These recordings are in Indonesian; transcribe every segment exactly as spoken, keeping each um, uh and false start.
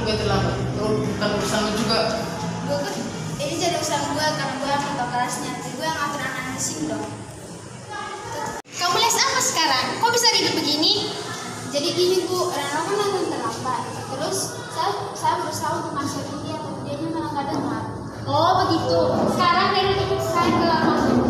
gue terlambat. Oh, bukan urusan lu juga. Gue kan ini jadi urusan gue karena gue yang ketua kelasnya. Jadi gue yang ngatur anak-anak di sini dong. Kamu les apa sekarang? Kok bisa ribet begini? Jadi gini Bu, Rano kan datang terlambat. Terus saya saya berusaha untuk nasihatin dia, tapi dia malah nggak dengar. Oh begitu. Sekarang Reno ikut saya ke masuk.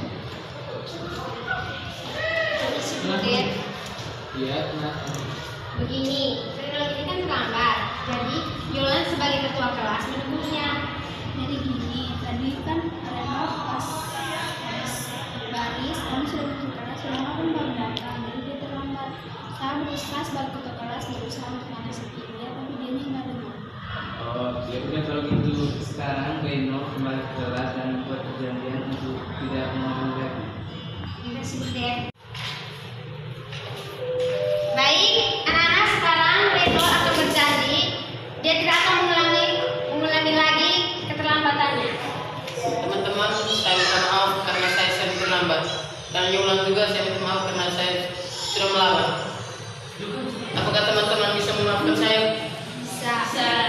Sebentar. Iya, kenapa? Begini, Reno ini kan terlambat. Jadi Yolan sebagai ketua kelas menemuinya. Jadi gini, tadi kan Reno pas pas baris, kamu sudah masuk kelas, Reno kan baru datang, jadi dia terlambat. Saya berusaha sebagai ketua kelas, berusaha untuk nasihatin dia, tapi dia nggak dengar. Oh, ya udah kalau gitu sekarang Reno kembali ke kelas dan membuat perjanjian untuk tidak mengulangi lagi. Ini sebentar. Baik, anak-anak, sekarang Reno akan berjanji dia tidak akan mengulangi mengulangi lagi keterlambatannya. Teman-teman, saya minta maaf karena saya sering terlambat. Dan Yolan juga saya minta maaf karena saya sudah melawan. Apakah teman-teman bisa memaafkan saya? Bisa.